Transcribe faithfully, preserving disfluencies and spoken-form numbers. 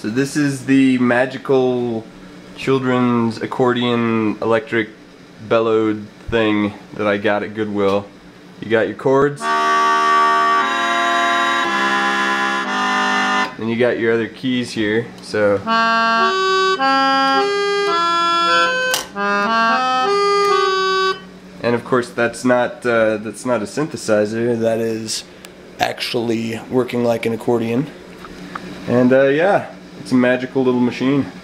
So this is the magical children's accordion electric bellowed thing that I got at Goodwill. You got your chords, and you got your other keys here. So and of course that's not uh, that's not a synthesizer. That is actually working like an accordion. And uh, yeah, it's a magical little machine.